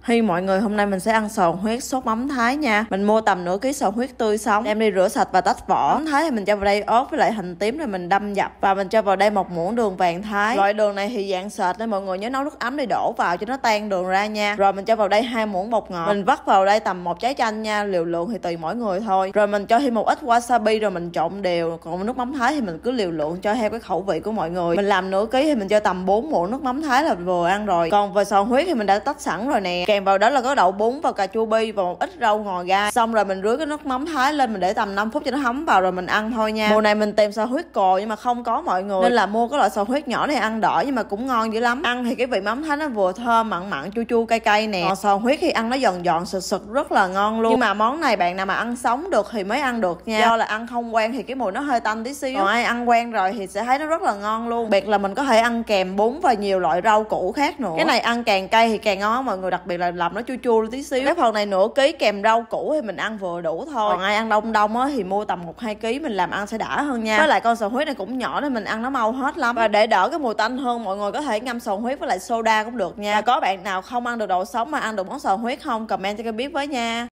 Hi mọi người, hôm nay mình sẽ ăn sò huyết sốt mắm Thái nha. Mình mua tầm nửa ký sò huyết tươi sống, đem đi rửa sạch và tách vỏ. Mắm Thái thì mình cho vào đây ớt với lại hành tím rồi mình đâm dập, và mình cho vào đây một muỗng đường vàng Thái. Loại đường này thì dạng sệt nên mọi người nhớ nấu nước ấm để đổ vào cho nó tan đường ra nha. Rồi mình cho vào đây 2 muỗng bột ngọt. Mình vắt vào đây tầm 1 trái chanh nha, liều lượng thì tùy mỗi người thôi. Rồi mình cho thêm một ít wasabi rồi mình trộn đều. Còn nước mắm Thái thì mình cứ liều lượng cho theo cái khẩu vị của mọi người. Mình làm nửa ký thì mình cho tầm 4 muỗng nước mắm Thái là vừa ăn rồi. Còn về sò huyết thì mình đã tách sẵn rồi nè. Kèm vào đó là có đậu bún và cà chua bi và một ít rau ngò gai. Xong rồi mình rưới cái nước mắm Thái lên, mình để tầm 5 phút cho nó thấm vào rồi mình ăn thôi nha. Mùa này mình tìm sò huyết cồ nhưng mà không có mọi người, nên là mua cái loại sò huyết nhỏ này ăn đỡ nhưng mà cũng ngon dữ lắm. Ăn thì cái vị mắm Thái nó vừa thơm, mặn mặn, chua chua, cay cay nè. Còn sò huyết thì ăn nó giòn giòn sực sực rất là ngon luôn. Nhưng mà món này bạn nào mà ăn sống được thì mới ăn được nha. Do là ăn không quen thì cái mùi nó hơi tanh tí xíu. Còn ai ăn quen rồi thì sẽ thấy nó rất là ngon luôn. Biệt là mình có thể ăn kèm bún và nhiều loại rau củ khác nữa. Cái này ăn càng cay thì càng ngon mọi người, đặc biệt là làm nó chua chua tí xíu. Cái phần này nửa ký kèm rau củ thì mình ăn vừa đủ thôi. Còn ai ăn đông đông á thì mua tầm 1-2 ký mình làm ăn sẽ đã hơn nha. Với lại con sò huyết này cũng nhỏ nên mình ăn nó mau hết lắm. Và để đỡ cái mùi tanh hơn, mọi người có thể ngâm sò huyết với lại soda cũng được nha. Và có bạn nào không ăn được đồ sống mà ăn được món sò huyết không, comment cho em biết với nha.